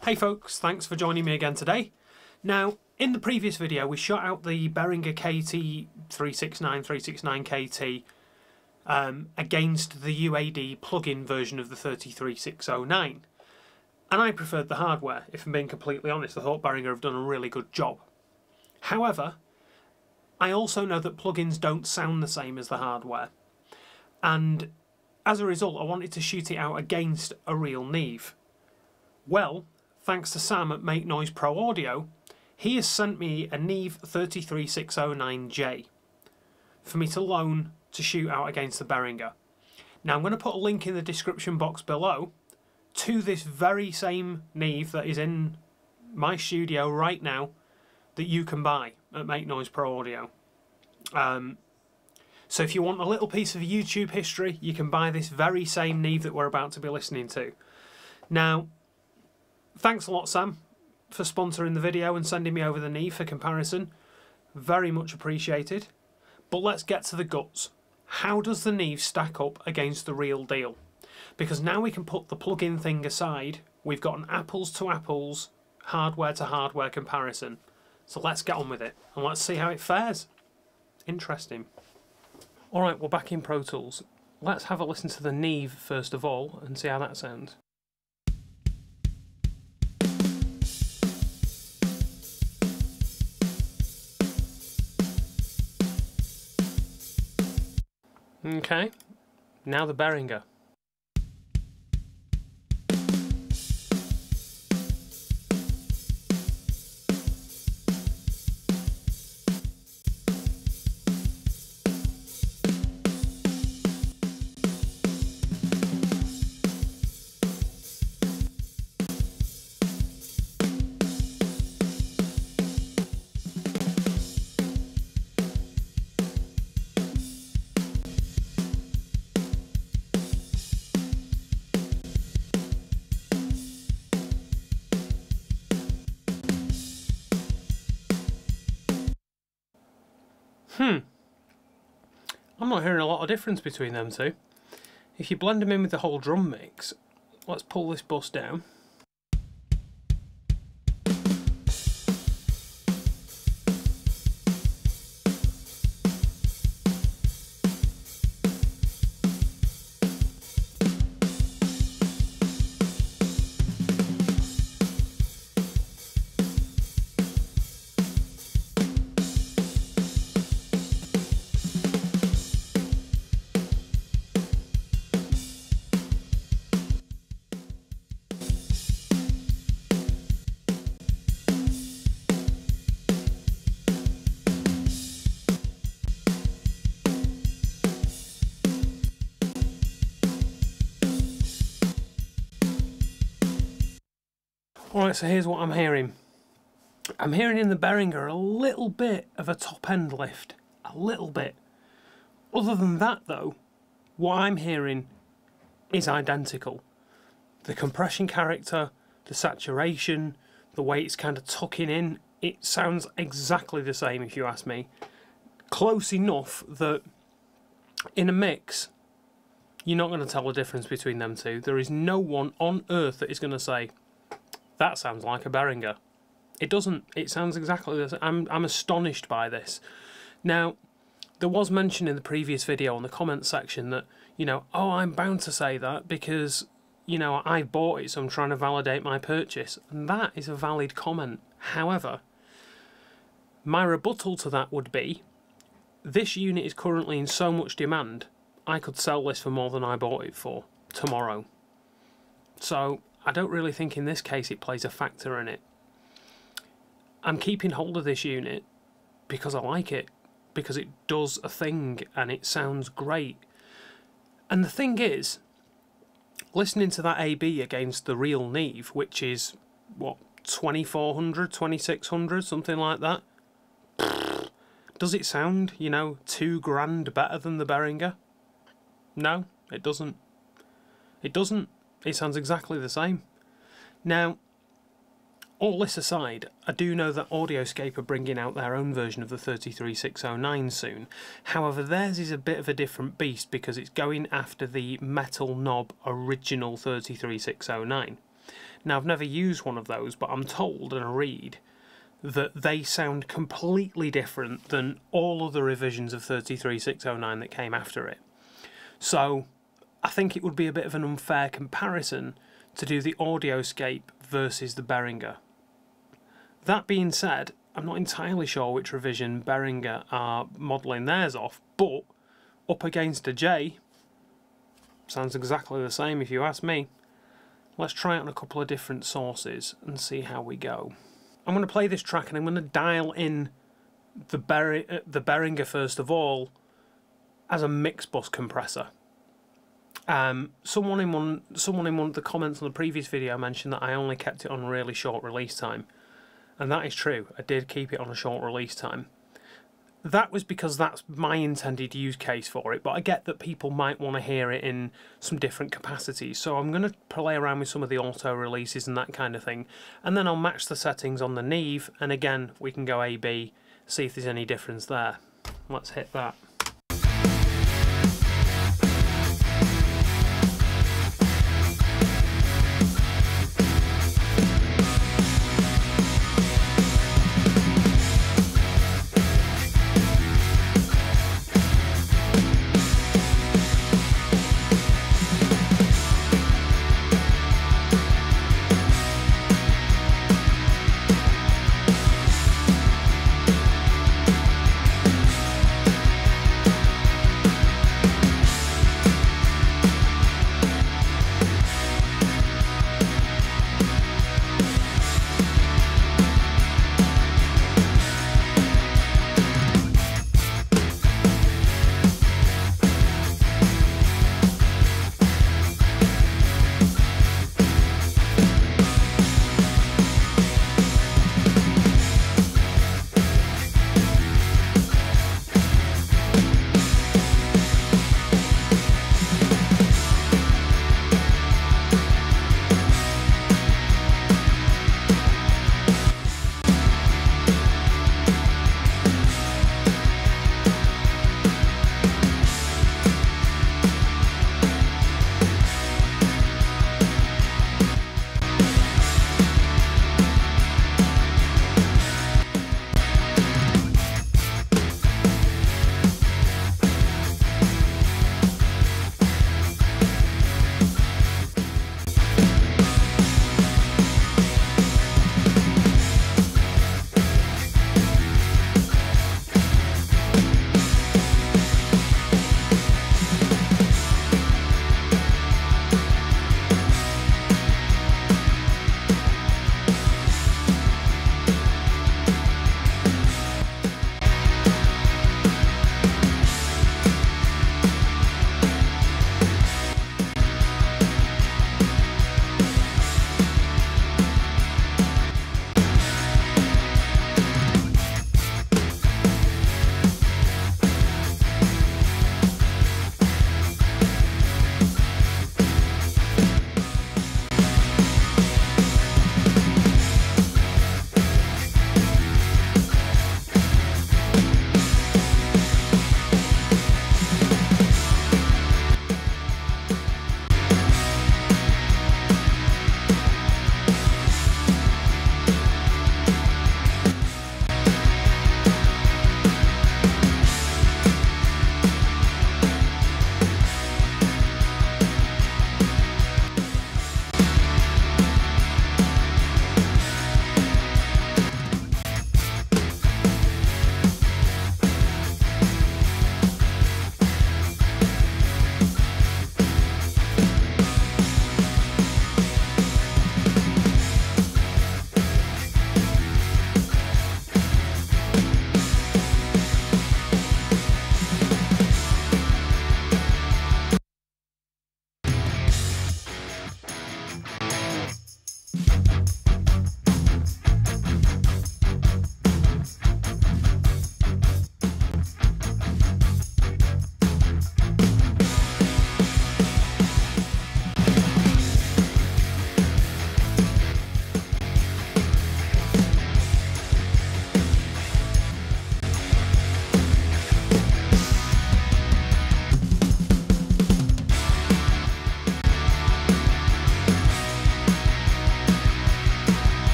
Hey folks, thanks for joining me again today. Now, in the previous video we shot out the Behringer KT369 KT against the UAD plug-in version of the 33609. And I preferred the hardware. If I'm being completely honest, I thought Behringer have done a really good job. However, I also know that plugins don't sound the same as the hardware. And as a result, I wanted to shoot it out against a real Neve. Well, thanks to Sam at Make Noise Pro Audio, he has sent me a Neve 33609J for me to loan to shoot out against the Behringer. Now I'm going to put a link in the description box below to this very same Neve that is in my studio right now that you can buy at Make Noise Pro Audio. So if you want a little piece of YouTube history, you can buy this very same Neve that we're about to be listening to. Now, thanks a lot, Sam, for sponsoring the video and sending me over the Neve for comparison. Very much appreciated. But let's get to the guts. How does the Neve stack up against the real deal? Because now we can put the plug-in thing aside. We've got an apples to apples, hardware to hardware comparison. So let's get on with it and let's see how it fares. Interesting. Alright, we're back in Pro Tools. Let's have a listen to the Neve first of all and see how that sounds. Okay, now the Behringer. I'm not hearing a lot of difference between them two. If you blend them in with the whole drum mix, let's pull this bus down. Alright, so here's what I'm hearing. I'm hearing in the Behringer a little bit of a top end lift. A little bit. Other than that though, what I'm hearing is identical. The compression character, the saturation, the way it's kind of tucking in, it sounds exactly the same if you ask me. Close enough that in a mix, you're not going to tell the difference between them two. There is no one on earth that is going to say, that sounds like a Behringer. It doesn't. It sounds exactly the same. I'm astonished by this. Now, there was mention in the previous video on the comments section that, you know, oh, I'm bound to say that because, you know, I bought it, so I'm trying to validate my purchase. And that is a valid comment. However, my rebuttal to that would be, this unit is currently in so much demand, I could sell this for more than I bought it for tomorrow. So I don't really think in this case it plays a factor in it. I'm keeping hold of this unit because I like it, because it does a thing and it sounds great. And the thing is, listening to that AB against the real Neve, which is, what, 2400, 2600, something like that, does it sound, you know, $2 better than the Behringer? No, it doesn't. It doesn't. It sounds exactly the same. Now, all this aside, I do know that Audioscape are bringing out their own version of the 33609 soon. However, theirs is a bit of a different beast because it's going after the metal knob original 33609. Now, I've never used one of those, but I'm told and I read that they sound completely different than all other revisions of 33609 that came after it. So I think it would be a bit of an unfair comparison to do the Audioscape versus the Behringer. That being said, I'm not entirely sure which revision Behringer are modelling theirs off, but up against a J, sounds exactly the same if you ask me. Let's try it on a couple of different sources and see how we go. I'm going to play this track and I'm going to dial in the Behringer first of all as a Mixbus compressor. Someone in one of the comments on the previous video mentioned that I only kept it on really short release time, and that is true. I did keep it on a short release time. That was because that's my intended use case for it, but I get that people might want to hear it in some different capacities, so I'm going to play around with some of the auto releases and that kind of thing, and then I'll match the settings on the Neve, and again we can go A/B, see if there's any difference there. Let's hit that.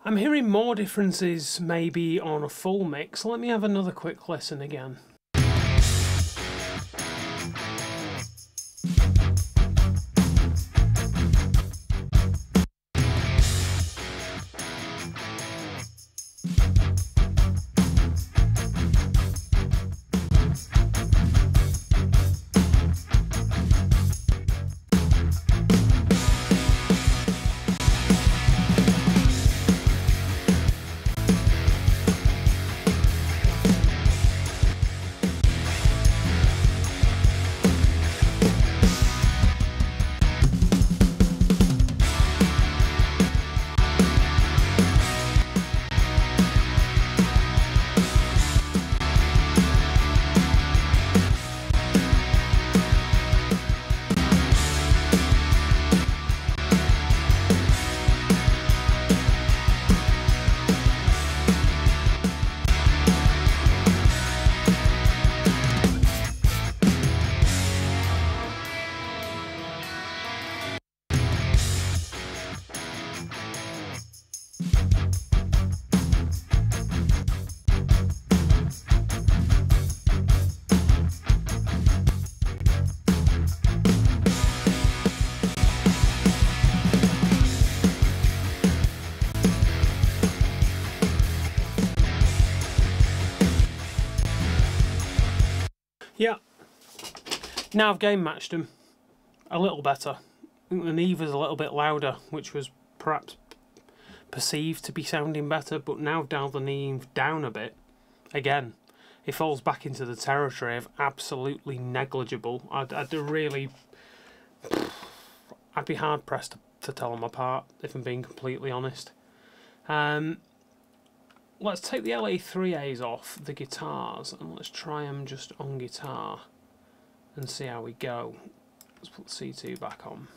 I'm hearing more differences maybe on a full mix. Let me have another quick listen again. Yeah, now I've game matched them a little better. I think the Neve is a little bit louder, which was perhaps perceived to be sounding better, but now I've dialed the Neve down a bit. Again, it falls back into the territory of absolutely negligible. I'd be hard pressed to tell them apart, if I'm being completely honest. Let's take the LA3As off the guitars and let's try them just on guitar and see how we go. Let's put the C2 back on.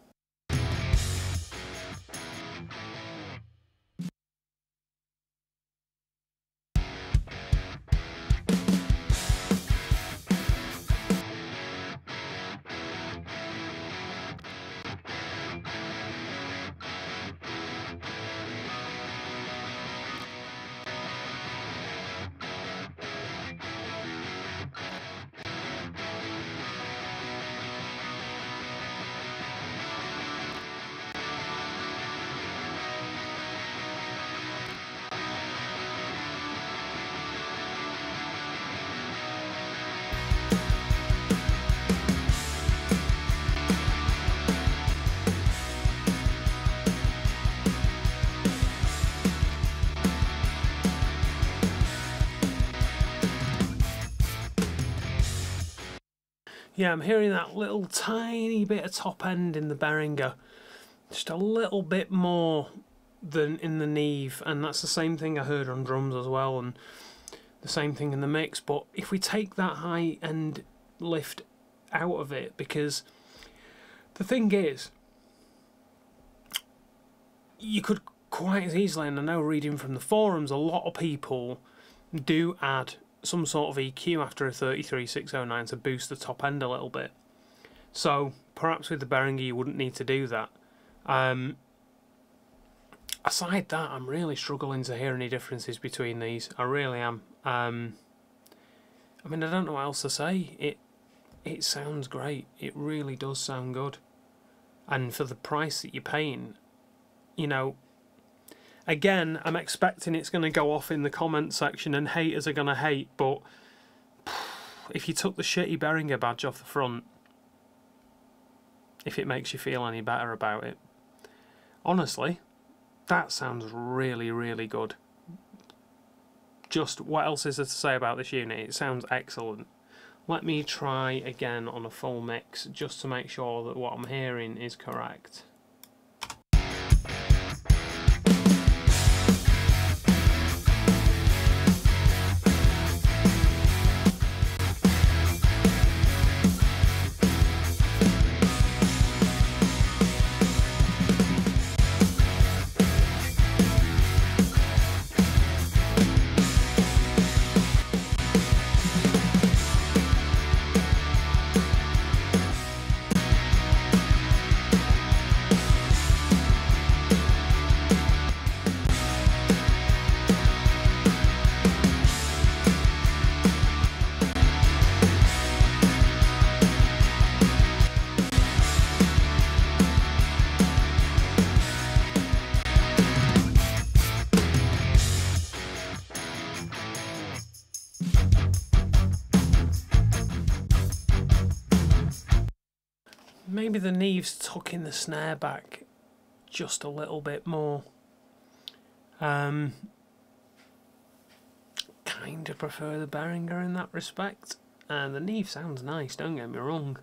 Yeah, I'm hearing that little tiny bit of top end in the Behringer. Just a little bit more than in the Neve, and that's the same thing I heard on drums as well, and the same thing in the mix. But if we take that high end lift out of it, because the thing is, you could quite as easily, and I know reading from the forums, a lot of people do add some sort of EQ after a 33609 to boost the top end a little bit. So perhaps with the Behringer you wouldn't need to do that. Aside that, I'm really struggling to hear any differences between these. I really am. I mean, I don't know what else to say. It sounds great. It really does sound good. And for the price that you're paying, you know, again, I'm expecting it's going to go off in the comment section and haters are going to hate, but if you took the shitty Behringer badge off the front, if it makes you feel any better about it, honestly, that sounds really, really good. Just what else is there to say about this unit? It sounds excellent. Let me try again on a full mix just to make sure that what I'm hearing is correct. maybe the Neve's tucking the snare back just a little bit more. Kind of prefer the Behringer in that respect. The Neve sounds nice, don't get me wrong.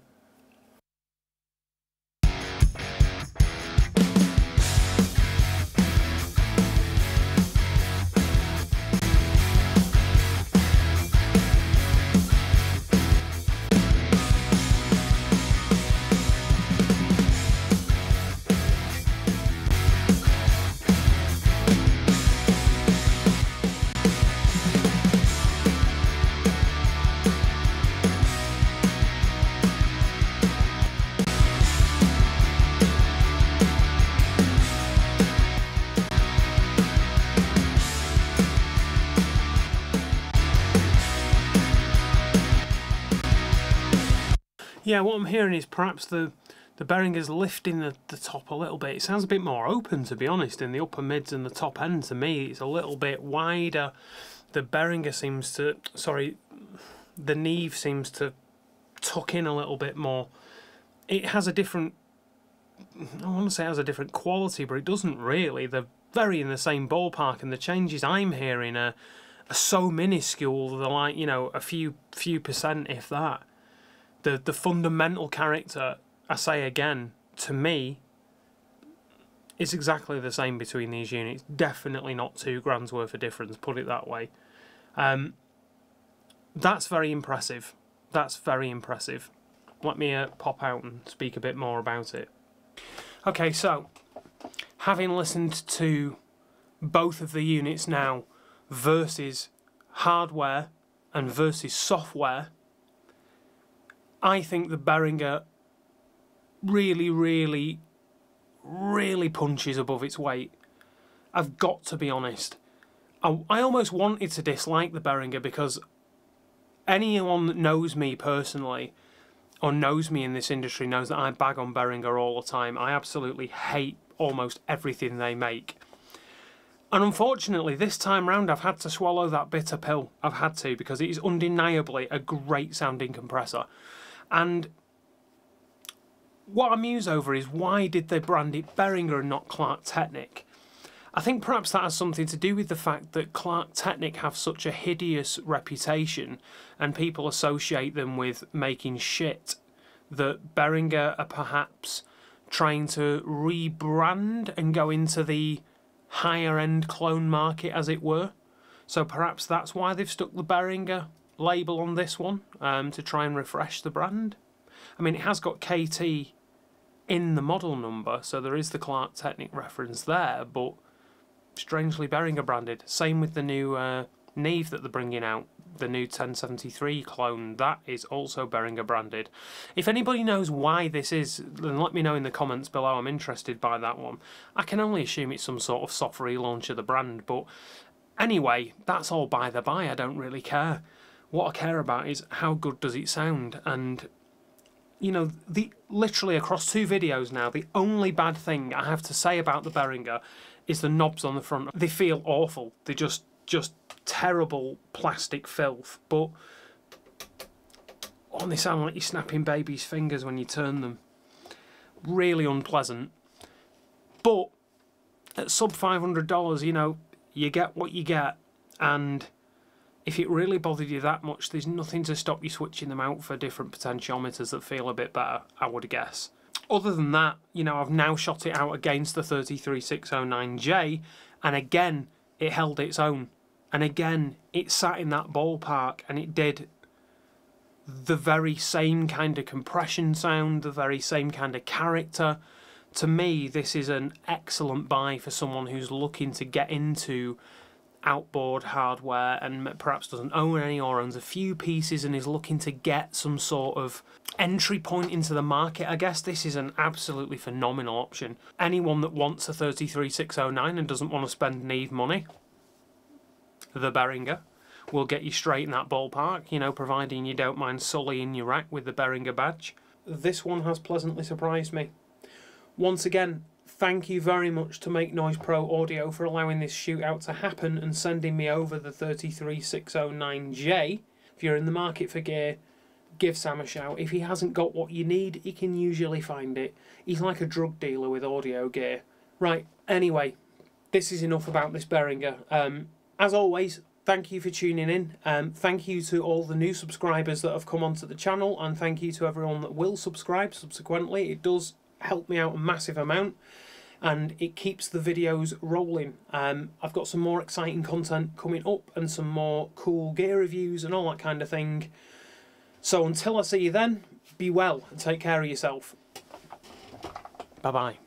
Yeah, what I'm hearing is perhaps the Behringer's lifting the top a little bit. It sounds a bit more open, to be honest, in the upper mids and the top end. To me, it's a little bit wider. The Behringer seems to, sorry, the Neve seems to tuck in a little bit more. It has a different, I want to say it has a different quality, but it doesn't really. They're very in the same ballpark, and the changes I'm hearing are so minuscule. They're like, you know, a few percent, if that. The fundamental character, I say again, to me, is exactly the same between these units. Definitely not £2 worth of difference, put it that way. That's very impressive. That's very impressive. Let me pop out and speak a bit more about it. Okay, so, having listened to both of the units now versus hardware and versus software, I think the Behringer really punches above its weight. I've got to be honest. I almost wanted to dislike the Behringer because anyone that knows me personally or knows me in this industry knows that I bag on Behringer all the time. I absolutely hate almost everything they make. And unfortunately, this time round, I've had to swallow that bitter pill. I've had to, because it is undeniably a great sounding compressor. And what I muse over is, why did they brand it Behringer and not Clark Technic? I think perhaps that has something to do with the fact that Clark Technic have such a hideous reputation and people associate them with making shit, that Behringer are perhaps trying to rebrand and go into the higher end clone market, as it were. So perhaps that's why they've stuck the Behringer label on this one, to try and refresh the brand. I mean, it has got KT in the model number, so there is the Clark Technic reference there, but strangely Behringer branded. Same with the new Neve that they're bringing out, the new 1073 clone, that is also Behringer branded. If anybody knows why this is, then let me know in the comments below. I'm interested by that one. I can only assume it's some sort of soft relaunch of the brand, but anyway, that's all by the by. I don't really care. What I care about is how good does it sound. And you know, literally across 2 videos now, the only bad thing I have to say about the Behringer is the knobs on the front. They feel awful. They're just terrible plastic filth. But they sound like you're snapping baby's fingers when you turn them. Really unpleasant. But at sub $500, you know, you get what you get. And if it really bothered you that much, there's nothing to stop you switching them out for different potentiometers that feel a bit better, I would guess. Other than that, you know, I've now shot it out against the 33609J, and again, it held its own. And again, it sat in that ballpark, and it did the very same kind of compression sound, the very same kind of character. To me, this is an excellent buy for someone who's looking to get into outboard hardware and perhaps doesn't own any or owns a few pieces and is looking to get some sort of entry point into the market. I guess this is an absolutely phenomenal option. Anyone that wants a 33609 and doesn't want to spend Neve money, the Behringer will get you straight in that ballpark, you know, providing you don't mind sullying your rack with the Behringer badge. This one has pleasantly surprised me. Once again, thank you very much to Make Noise Pro Audio for allowing this shootout to happen and sending me over the 33609J. If you're in the market for gear, give Sam a shout. If he hasn't got what you need, he can usually find it. He's like a drug dealer with audio gear. Right, anyway, this is enough about this Behringer. As always, thank you for tuning in. Thank you to all the new subscribers that have come onto the channel, and thank you to everyone that will subscribe subsequently. It does help me out a massive amount, and it keeps the videos rolling. I've got some more exciting content coming up and some more cool gear reviews and all that kind of thing. So until I see you then, be well and take care of yourself. Bye-bye.